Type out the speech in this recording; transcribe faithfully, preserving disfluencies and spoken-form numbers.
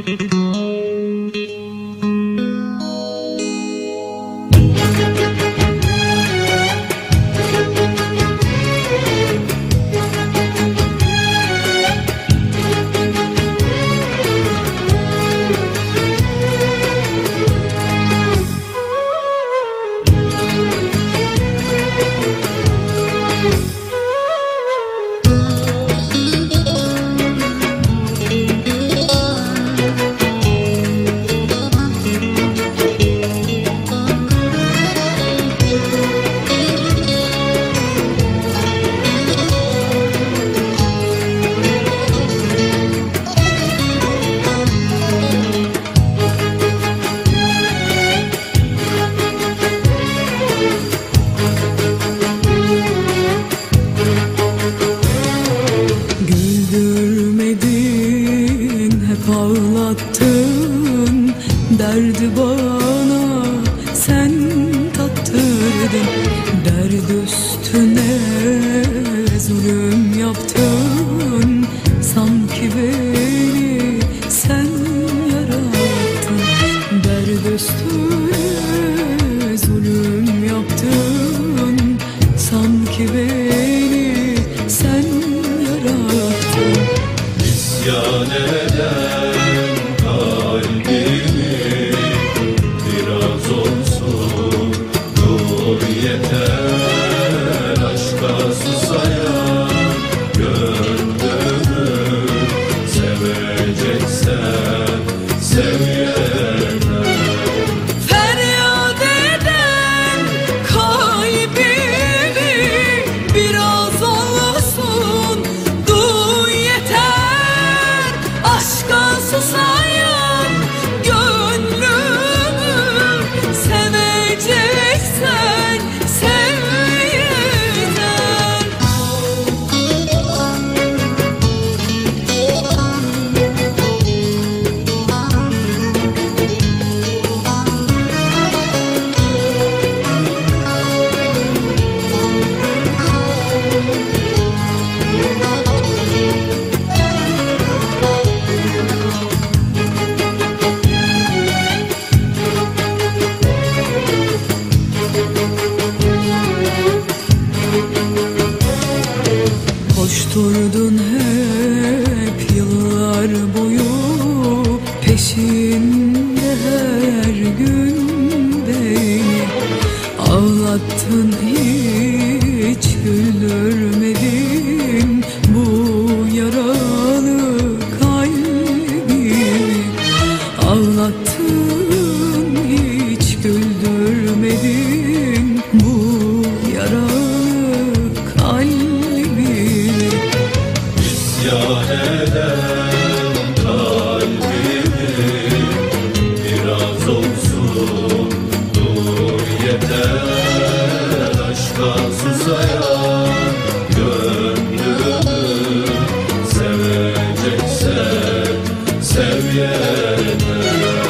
Ağlattın derdi bana, sen tattırdın. Derd üstüne zulüm yaptın, sanki beni sen yarattın. Derd üstüne zulüm yaptın, sanki beni sen yarattın. İsyan eden kalbimi biraz olsun dur yeter. Aşka susayan gönlümü seveceksen sev yeter. Feryat eden kalbimi biraz olsun duy yeter. Aşka susayan gönlümü seveceksen sev yeter. Koşturdun hep yıllar boyu, peşinde her gün beni. Ağlattın hiç güldürmedin bu yaralı kalbimi. Ağlattın hiç güldürmedin bu yaralı kalbimi. İsyan eden kalbimi biraz olsun dur yeter. Aşka susayan gönlümü seveceksen sev yeter.